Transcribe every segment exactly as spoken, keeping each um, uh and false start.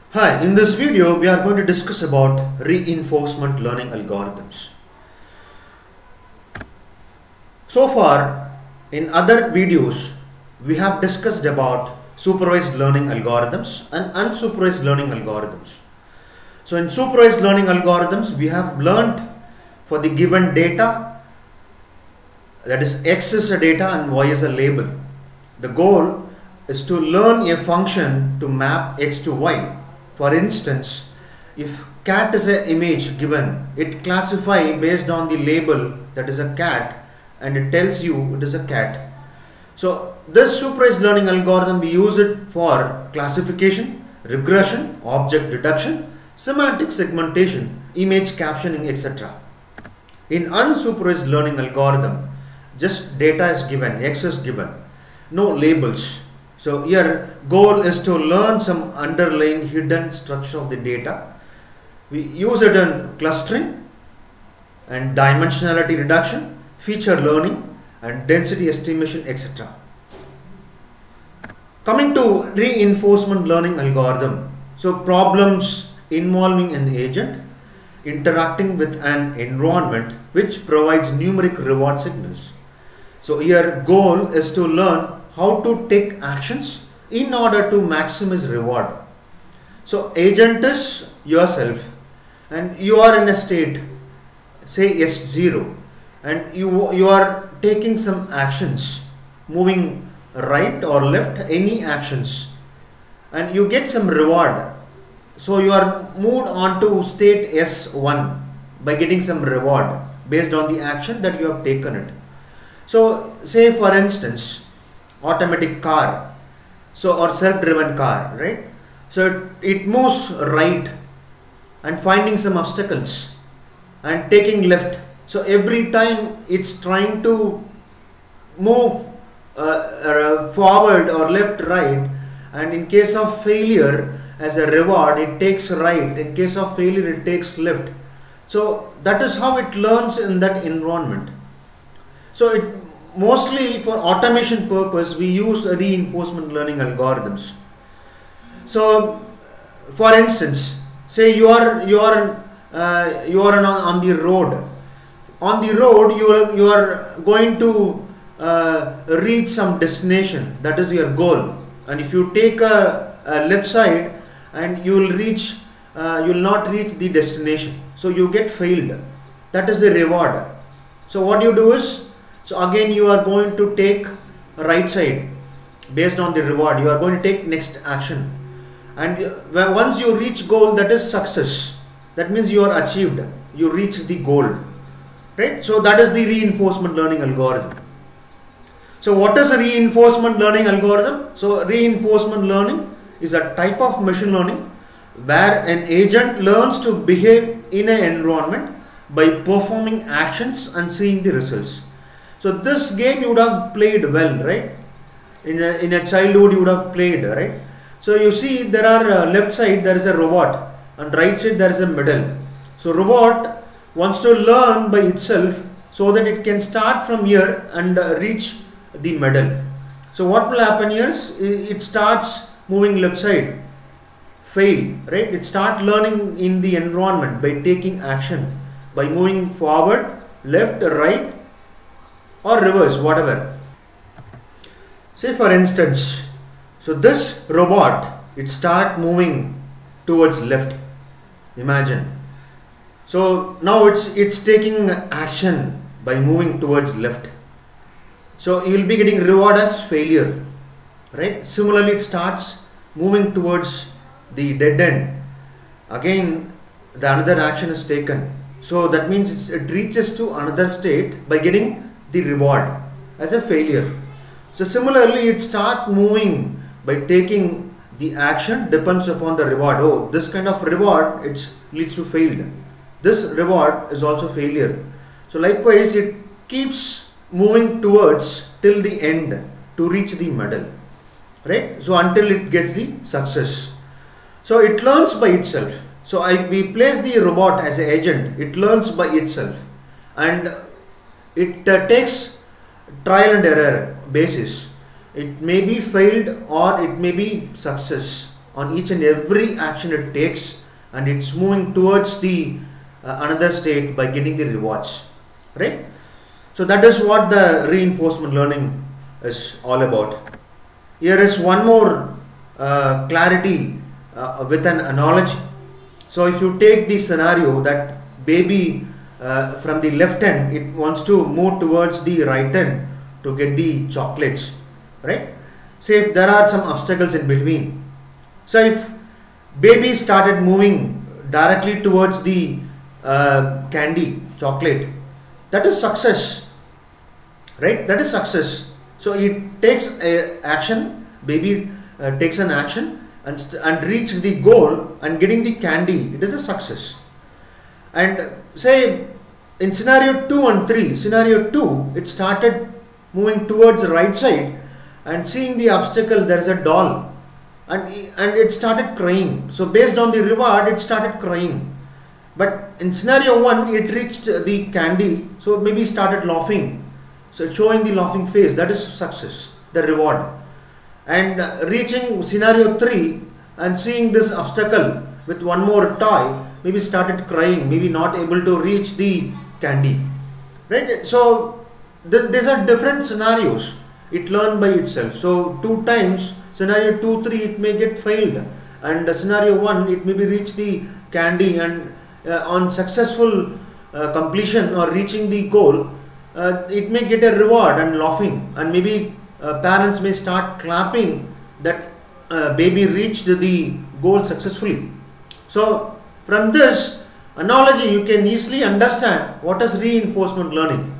Hi, in this video we are going to discuss about reinforcement learning algorithms. So far in other videos we have discussed about supervised learning algorithms and unsupervised learning algorithms. So in supervised learning algorithms we have learned for the given data, that is X is a data and Y is a label. The goal is to learn a function to map X to Y. For instance, if cat is an image given, it classifies based on the label that is a cat and it tells you it is a cat. So this supervised learning algorithm, we use it for classification, regression, object detection, semantic segmentation, image captioning, et cetera. In unsupervised learning algorithm, just data is given, X is given, no labels. So here goal is to learn some underlying hidden structure of the data. We use it in clustering and dimensionality reduction, feature learning and density estimation, et cetera. Coming to reinforcement learning algorithm. So problems involving an agent interacting with an environment which provides numeric reward signals. So here goal is to learn how to take actions in order to maximize reward. So agent is yourself and you are in a state, say S zero, and you, you are taking some actions, moving right or left, any actions, and you get some reward. So you are moved on to state S one by getting some reward based on the action that you have taken it. So say for instance, automatic car, so or self-driven car, right? So it, it moves right and finding some obstacles and taking left. So every time it's trying to move uh, uh, forward or left, right, and in case of failure as a reward it takes right, in case of failure it takes left. So that is how it learns in that environment. So it mostly for automation purpose we use reinforcement learning algorithms. So for instance, say you are you are uh, you are on, on the road. On the road you are you are going to uh, reach some destination, that is your goal, and if you take a, a left side and you will reach uh, you will not reach the destination, so you get failed. That is the reward. So what you do is, so again you are going to take right side based on the reward. You are going to take next action, and once you reach goal, that is success. That means you are achieved, you reach the goal, right? So that is the reinforcement learning algorithm. So what is a reinforcement learning algorithm? So reinforcement learning is a type of machine learning where an agent learns to behave in an environment by performing actions and seeing the results. So this game you would have played well, right? In a, in a childhood you would have played, right? So you see there are uh, left side there is a robot and right side there is a middle. So robot wants to learn by itself so that it can start from here and uh, reach the middle. So what will happen here is it starts moving left side, fail, right? It start learning in the environment by taking action, by moving forward, left, right, or reverse, whatever. Say for instance, so this robot, it start moving towards left, imagine. So now it's it's taking action by moving towards left. So you will be getting reward as failure, right? Similarly it starts moving towards the dead end. Again the another action is taken. So that means it reaches to another state by getting the reward as a failure. So similarly it start moving by taking the action, depends upon the reward. Oh, this kind of reward it leads to failed. This reward is also failure. So likewise it keeps moving towards till the end to reach the middle, right? So until it gets the success. So it learns by itself. So I we place the robot as an agent, it learns by itself, and it uh, takes trial and error basis. It may be failed or it may be success. on each and every action it takes, and it's moving towards the uh, another state by getting the rewards, right? So that is what the reinforcement learning is all about. Here is one more uh, clarity uh, with an analogy. So if you take the scenario that baby uh, from the left end, it wants to move towards the right end to get the chocolates, right? Say if there are some obstacles in between. So if baby started moving directly towards the uh, candy, chocolate, that is success, right? That is success. So it takes a action, baby uh, takes an action and, and reach the goal and getting the candy, it is a success. And say in scenario two and three, scenario two, it started moving towards the right side and seeing the obstacle, there is a doll, and, and it started crying. So based on the reward, it started crying. But in scenario one, it reached the candy, so maybe started laughing. So showing the laughing face, that is success, the reward. And uh, reaching scenario three and seeing this obstacle with one more toy, maybe started crying, maybe not able to reach the candy, right? So th these are different scenarios. It learned by itself. So two times, scenario two, three, it may get failed, and uh, scenario one, it may be reach the candy, and uh, on successful uh, completion or reaching the goal, uh, it may get a reward and laughing, and maybe uh, parents may start clapping that uh, baby reached the goal successfully. So from this analogy, you can easily understand what is reinforcement learning.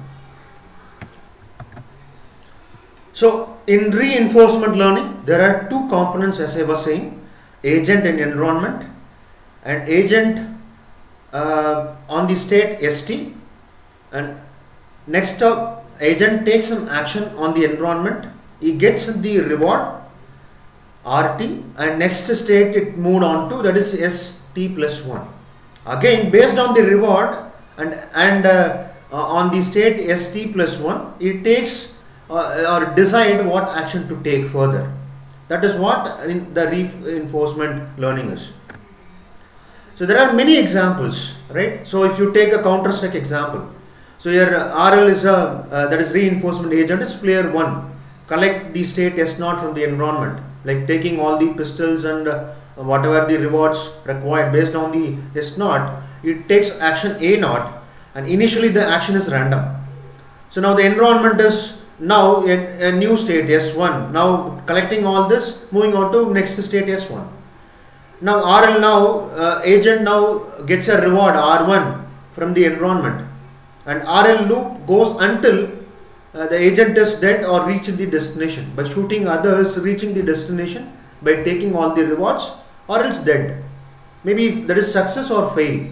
So in reinforcement learning, there are two components, as I was saying, agent and environment. And agent uh, on the state S T, and next up, agent takes some action on the environment, he gets the reward R T, and next state it moved on to, that is S T plus one. Again, based on the reward and, and uh, uh, on the state S T plus one, it takes Uh, or decide what action to take further. That is what the reinforcement learning is. So there are many examples, right? So if you take a counter stack example, so here R L is a uh, that is reinforcement agent is player one, collect the state S naught from the environment, like taking all the pistols and uh, whatever the rewards required based on the S naught. It takes action A naught, and initially the action is random. So now the environment is now a, a new state S one, now collecting all this, moving on to next state S one. Now R L now, uh, agent now gets a reward R one from the environment, and R L loop goes until uh, the agent is dead or reached the destination, by shooting others reaching the destination by taking all the rewards, or else dead. Maybe that is success or fail.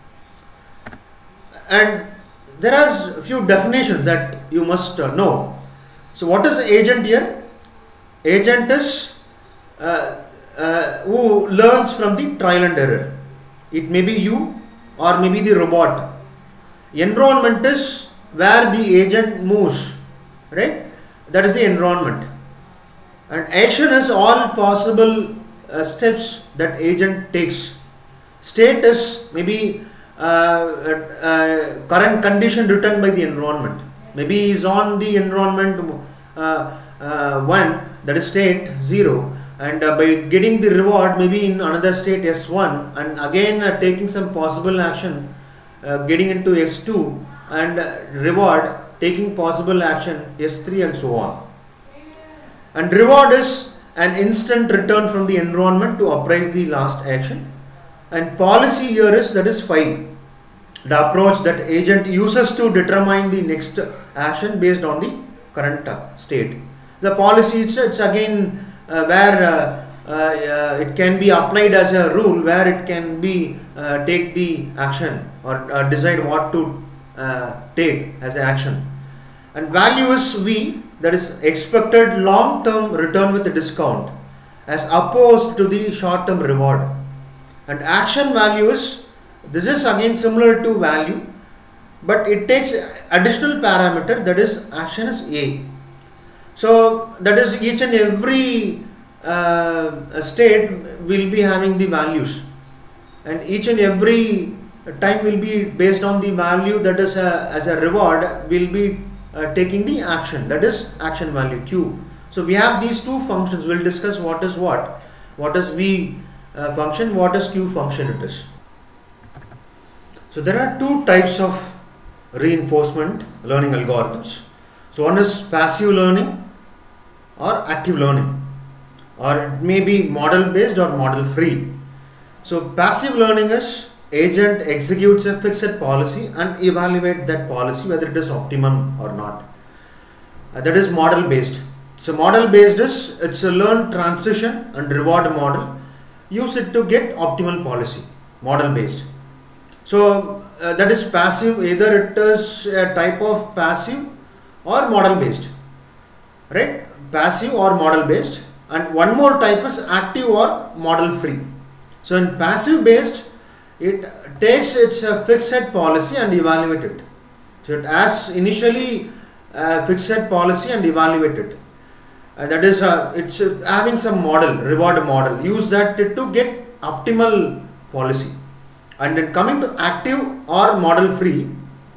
And there are a few definitions that you must uh, know. So what is agent here? Agent is uh, uh, who learns from the trial and error. It may be you or maybe the robot. Environment is where the agent moves, right? That is the environment. And action is all possible uh, steps that agent takes. State is maybe Uh, uh, current condition written by the environment. Maybe is on the environment uh, uh, one, that is state zero, and uh, by getting the reward maybe in another state S one, and again uh, taking some possible action, uh, getting into S two, and uh, reward taking possible action S three, and so on. And reward is an instant return from the environment to appraise the last action. And policy here is, that is five, the approach that agent uses to determine the next action based on the current uh, state. The policy it's, it's again uh, where uh, uh, uh, it can be applied as a rule, where it can be uh, take the action or uh, decide what to uh, take as an action. And value is V, that is expected long term return with a discount, as opposed to the short term reward. And action value is, this is again similar to value, but it takes additional parameter, that is action is A. So that is each and every uh, state will be having the values, and each and every time will be based on the value that is a, as a reward will be uh, taking the action, that is action value Q. So we have these two functions. We'll discuss what is what, what is V uh, function, what is Q function it is. So there are two types of reinforcement learning algorithms. So one is passive learning or active learning, or it may be model based or model free. So passive learning is agent executes a fixed policy and evaluate that policy whether it is optimum or not. Uh, that is model based. So model based is it's a learn transition and reward model. Use it to get optimal policy. Model based. So uh, that is passive. Either it is a type of passive or model based, right? Passive or model based. And one more type is active or model free. So in passive based, it takes its uh, fixed policy and evaluate it. So it has initially uh, fixed policy and evaluate it. Uh, that is, uh, it's uh, having some model, reward model. Use that to, to get optimal policy. And then coming to active or model free,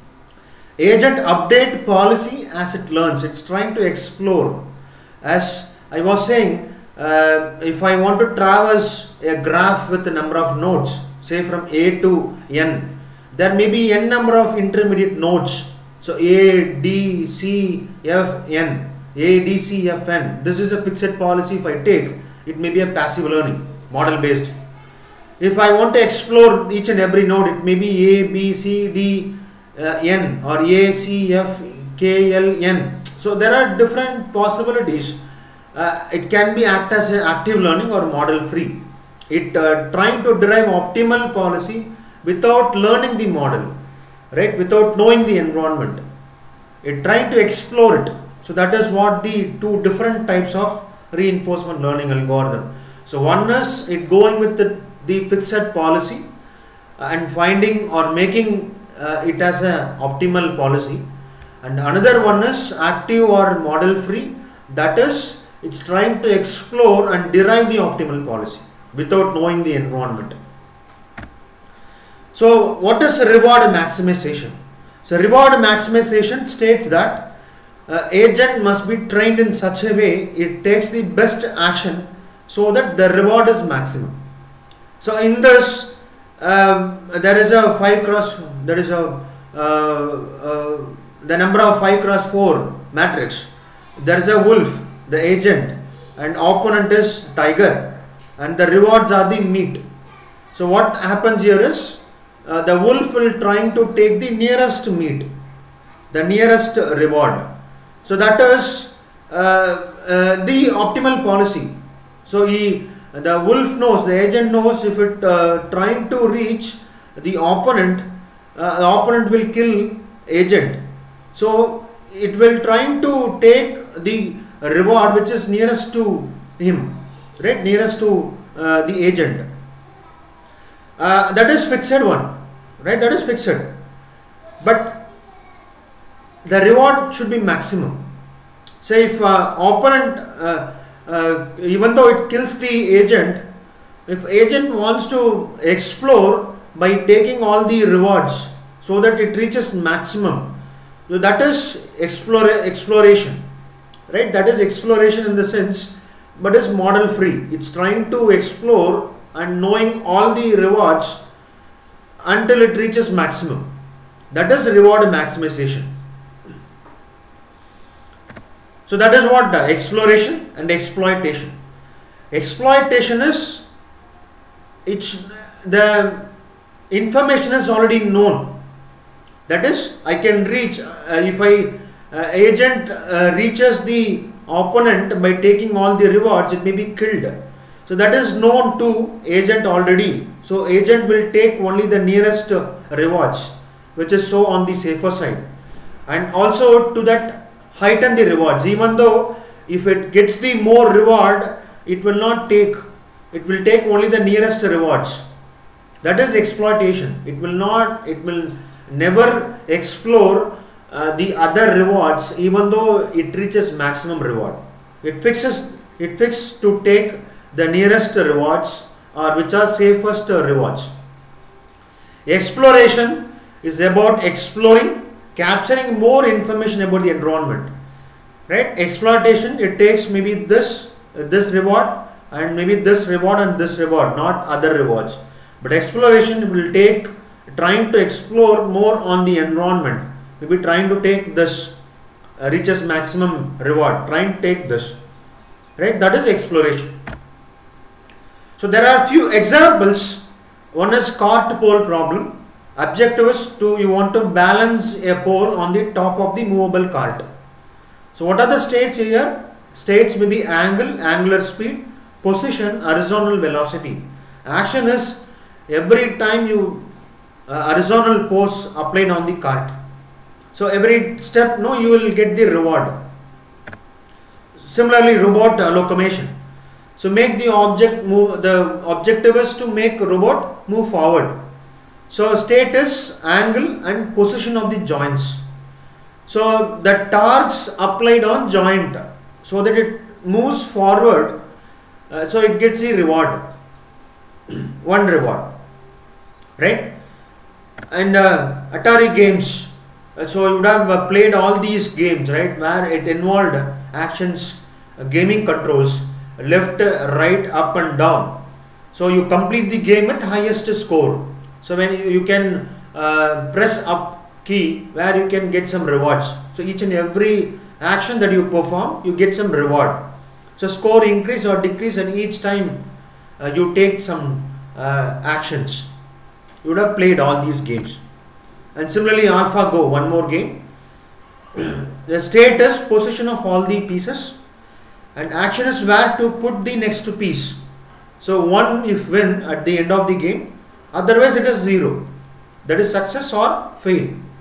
agent update policy as it learns. It's trying to explore. As I was saying, uh, if I want to traverse a graph with a number of nodes, say from A to N, there may be N number of intermediate nodes. So A, D, C, F, N. A, D, C, F, N. This is a fixed policy. If I take, it may be a passive learning, model based. If I want to explore each and every node, it may be A, B, C, D, uh, N, or A, C, F, K, L, N. So there are different possibilities. Uh, it can be act as an active learning or model free. It uh, trying to derive optimal policy without learning the model, right? Without knowing the environment. It trying to explore it. So that is what the two different types of reinforcement learning algorithm. So one is it going with the, the fixed policy and finding or making uh, it as a optimal policy, and another one is active or model free, that is it's trying to explore and derive the optimal policy without knowing the environment. So what is reward maximization? So reward maximization states that uh, agent must be trained in such a way it takes the best action so that the reward is maximum. So in this um, there is a five cross, there is a uh, uh, the number of five cross four matrix. There is a wolf, the agent, and opponent is tiger, and the rewards are the meat. So what happens here is uh, the wolf will trying to take the nearest meat, the nearest reward. So that is uh, uh, the optimal policy. So he, the wolf knows, the agent knows if it uh, trying to reach the opponent, uh, the opponent will kill agent. So it will trying to take the reward which is nearest to him, right? Nearest to uh, the agent. Uh, that is fixed one, right? That is fixed. But the reward should be maximum. Say if uh, opponent, uh, uh, even though it kills the agent, if agent wants to explore by taking all the rewards so that it reaches maximum, so that is explore, exploration, right? That is exploration in the sense, but is model free. It's trying to explore and knowing all the rewards until it reaches maximum. That is reward maximization. So that is what the exploration and exploitation. Exploitation is, it's the information is already known. That is, I can reach uh, if I uh, agent uh, reaches the opponent by taking all the rewards, it may be killed. So that is known to agent already. So agent will take only the nearest uh, rewards, which is so on the safer side, and also to that heighten the rewards. Even though if it gets the more reward, it will not take, it will take only the nearest rewards. That is exploitation. It will not, it will never explore uh, the other rewards even though it reaches maximum reward. It fixes, it fixed to take the nearest rewards or which are safest rewards. Exploration is about exploring, capturing more information about the environment. Right? Exploitation, it takes maybe this, this reward and maybe this reward and this reward, not other rewards. But exploration will take, trying to explore more on the environment. Maybe trying to take this, uh, reaches maximum reward, trying to take this. Right? That is exploration. So there are few examples. One is cart pole problem. Objective is to, you want to balance a pole on the top of the movable cart. So what are the states here? States may be angle, angular speed, position, horizontal velocity. Action is every time you uh, horizontal pose applied on the cart. So every step, no, you will get the reward. Similarly, robot uh, locomotion. So make the object move. The objective is to make robot move forward. So state is angle and position of the joints. So the torques applied on joint so that it moves forward. Uh, so it gets a reward. One reward. Right? And uh, Atari games. Uh, so you would have uh, played all these games, right, where it involved actions, uh, gaming controls, left, uh, right, up and down. So you complete the game with highest score. So when you, you can uh, press up key where you can get some rewards. So each and every action that you perform, you get some reward. So score increase or decrease, and each time uh, you take some uh, actions. You would have played all these games. And similarly, AlphaGo, one more game. The state is position of all the pieces, and action is where to put the next piece. So one if win at the end of the game, otherwise it is zero. That is success or fail.